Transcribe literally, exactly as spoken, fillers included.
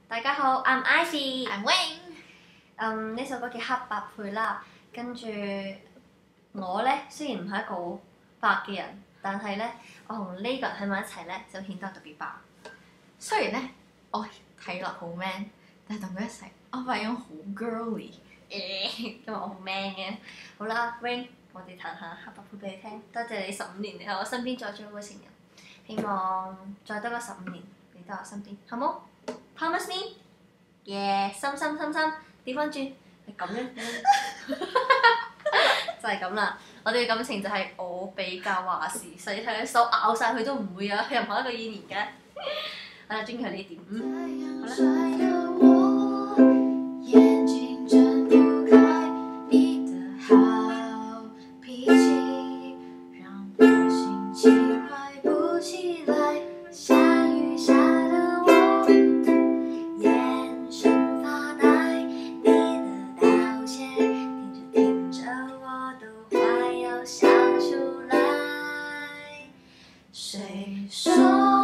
大家好 ，I'm Ivy。I'm Wing。 嗯，呢首歌叫《黑白配》啦。跟住我咧，雖然唔係一個好白嘅人，但係咧，我同呢個人喺埋一齊咧，就顯得特別白。 雖然咧，我睇落好 man， 但係同佢一齊，我發現我好 girly。 因為我好 man 嘅。好啦 ，Wing， 我哋彈下黑白配俾你聽。多謝你十五年嚟喺我身邊做最好嘅情人，希望再多嗰十五年你都喺我身邊，好冇 ？Promise me？ 耶！心心心心，調翻轉係咁樣，就係咁啦。我哋嘅感情就係我比較話事，所以睇佢手咬晒佢都唔會有任何一個意念嘅。我就中意佢呢點。嗯，好啦。眼睛睁不开，你的好脾气让我心情快不起来。下雨下的我眼神发呆，你的道歉听着听着我都快要笑出来。谁说？